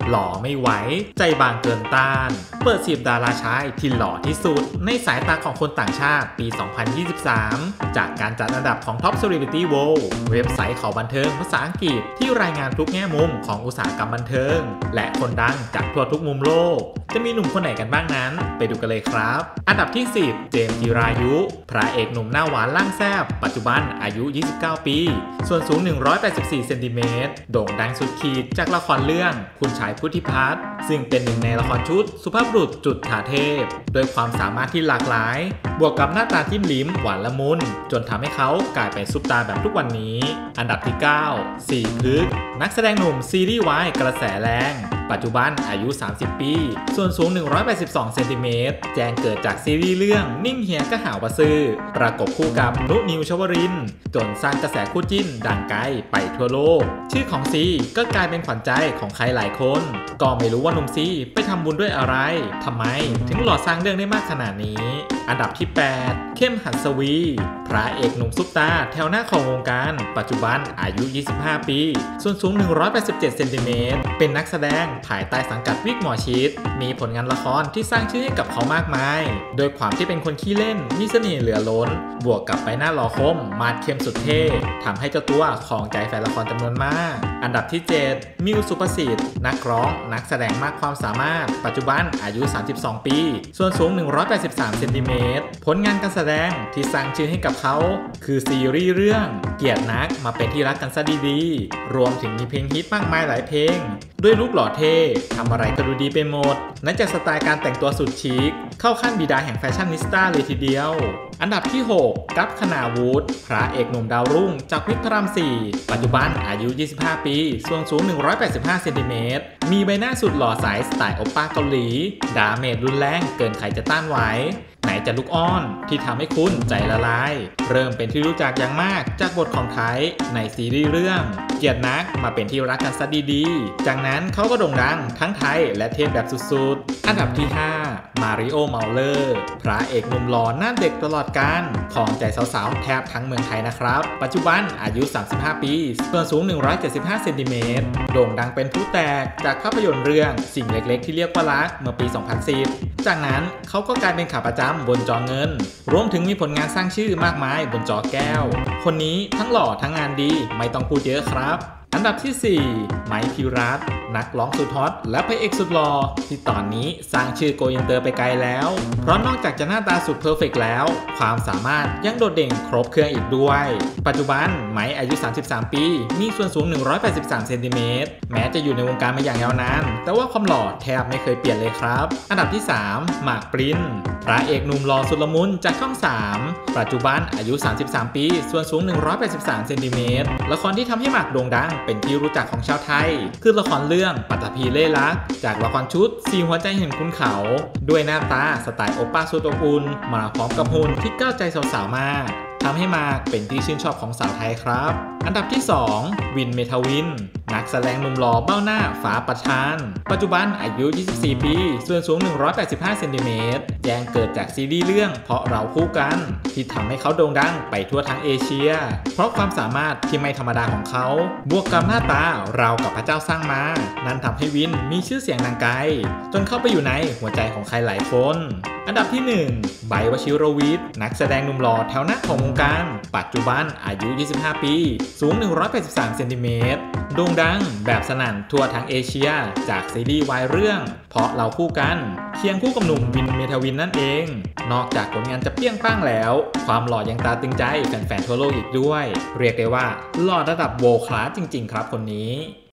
หล่อไม่ไหวใจบางเกินต้านเปิด10ดาราชายที่หล่อที่สุดในสายตาของคนต่างชาติปี 2023 จากการจัดอันดับของ Top Celebrity World เว็บไซต์ข่าวบันเทิงภาษาอังกฤษที่รายงานทุกแง่มุมของอุตสาหกรรมบันเทิงและคนดังจากทั่วทุกมุมโลกจะมีหนุ่มคนไหนกันบ้างนั้นไปดูกันเลยครับอันดับที่10เจมส์จิรายุพระเอกหนุ่มหน้าหวานล่างแซบปัจจุบันอายุ29ปีส่วนสูง184เซนติเมตรโด่งดังสุดขีดจากละครเรื่องคุณชายพุทธิพัฒน์ซึ่งเป็นหนึ่งในละครชุดสุภาพบุรุษจุดถาเทพโดยความสามารถที่หลากหลายบวกกับหน้าตาจิ้มลิ้มหวานละมุนจนทำให้เขากลายเป็นซุปตาร์แบบทุกวันนี้อันดับที่9สี่พึกษ์นักแสดงหนุ่มซีรีส์วายกระแสแรงปัจจุบันอายุ30ปีส่วนสูง182เซนติเมตรแจ้งเกิดจากซีรีส์เรื่องนิ่งเฮียก็หาวว่าซื่อประกบคู่กับนุนิวชวรินทร์จนสร้างกระแสคู่จิ้นดังไกลไปทั่วโลกชื่อของซีก็กลายเป็นขวัญใจของใครหลายคนก็ไม่รู้ว่าหนุ่มซีไปทำบุญด้วยอะไรทำไมถึงหล่อสร้างเรื่องได้มากขนาดนี้อันดับที่8เข้มหัสวีพระเอกหนุ่มซุปตาแถวหน้าของวงการปัจจุบันอายุ25ปีส่วนสูง187เซนติเมตรเป็นนักแสดงภายใต้สังกัดวิกหมอชิตมีผลงานละครที่สร้างชื่อให้กับเขามากมายโดยความที่เป็นคนขี้เล่นมีเสน่ห์เหลือล้นบวกกับใบหน้าหล่อคมมาดเข้มสุดเท่ทำให้เจ้าตัวครองใจแฟนละครจำนวนมากอันดับที่7มิวสุภสิทธิ์นักร้องนักแสดงมากความสามารถปัจจุบันอายุ32ปีส่วนสูง183เซนติเมตรผลงานการแสดงที่สร้างชื่อให้กับเขาคือซีรีส์เรื่องเกียรตินักมาเป็นที่รักกันซะดีๆรวมถึงมีเพลงฮิตมากมายหลายเพลงด้วยลุคหล่อเท่ทำอะไรก็ดูดีไปหมดนั่นจากสไตล์การแต่งตัวสุดชิคเข้าขั้นบิดาแห่งแฟชั่นนิสต้าเลยทีเดียวอันดับที่6กัปคณาวุฒิพระเอกหนุ่มดาวรุ่งจากวิกพระราม 4ปัจจุบันอายุ25ปีส่วนสูง185เซนติเมตรมีใบหน้าสุดหล่อใสสไตล์โอป้าเกาหลีดาเมจรุนแรงเกินใครจะต้านไหวไหนจะลูกอ้อนที่ทำให้คุณใจละลายเริ่มเป็นที่รู้จักอย่างมากจากบทของไทยในซีรีส์เรื่องเกียรตินักมาเป็นที่รักกันซะดีๆจากนั้นเขาก็โด่งดังทั้งไทยและเทศแบบสุดๆอันดับที่5มาริโอเมาเลอร์พระเอกหนุ่มหล่อหน้าเด็กตลอดกาลของใจสาวๆแทบทั้งเมืองไทยนะครับปัจจุบันอายุ35ปีส่วนสูง175เซนติเมตรโด่งดังเป็นผู้แตกจากภาพยนตร์เรื่องสิ่งเล็กๆที่เรียกว่ารักเมื่อปี2010จากนั้นเขาก็กลายเป็นขาประจำบนจอเงินรวมถึงมีผลงานสร้างชื่อมากมายบนจอแก้วคนนี้ทั้งหล่อทั้งงานดีไม่ต้องพูดเยอะครับอันดับที่4ไมค์พิรัตน์นักร้องสุดฮอตและพระเอกสุดหล่อที่ตอนนี้สร้างชื่อโกอินเตอร์ไปไกลแล้วเพราะนอกจากจะหน้าตาสุดเพอร์เฟกต์แล้วความสามารถยังโดดเด่นครบเครื่องอีกด้วยปัจจุบันไมค์อายุ33ปีมีส่วนสูง183เซนติเมตรแม้จะอยู่ในวงการมาอย่างยาวนานแต่ว่าความหล่อแทบไม่เคยเปลี่ยนเลยครับอันดับที่3หมากปรินพระเอกหนุ่มหล่อสุดละมุนจากช่อง3ปัจจุบันอายุ33ปีส่วนสูง183เซนติเมตรละครที่ทำให้หมากโด่งดังเป็นที่รู้จักของชาวไทยคือละครเรื่องปัตตภีเล่ลักจากละครชุดสีหัวใจเห็นคุณเขาด้วยหน้าตาสไตล์โอป้าสุดอบอุ่นมาพร้อมกับหุ่นที่ก้าวใจสาวๆมากทำให้มากเป็นที่ชื่นชอบของสาวไทยครับอันดับที่2วินเมทาวินนักแสดงหนุ่มหล่อเบ้าหน้าฝาประชานปัจจุบันอายุ24ปีส่วนสูง185เซนติเมตรแจ้งเกิดจากซีรีส์เรื่องเพราะเราคู่กันที่ทำให้เขาโด่งดังไปทั่วทั้งเอเชียเพราะความสามารถที่ไม่ธรรมดาของเขาบวกกับหน้าตาราวกับพระเจ้าสร้างมานั่นทำให้วินมีชื่อเสียงดังไกลจนเข้าไปอยู่ในหัวใจของใครหลายคนอันดับที่1ไบร์ท วชิรวิทย์นักแสดงหนุ่มหล่อแถวหน้าของวงการปัจจุบันอายุ25ปีสูง183เซนติเมตรโด่งดังแบบสนั่นทั่วทั้งเอเชียจากซีรีส์วายเรื่องเพราะเราคู่กันเคียงคู่กับหนุ่มวินเมทาวินนั่นเองนอกจากผลงานจะเปรี้ยงป้างแล้วความหล่อยังตาตึงใจแฟนๆทั่วโลกอีกด้วยเรียกได้ว่าหล่อระดับโวลด์คลาสจริงๆครับคนนี้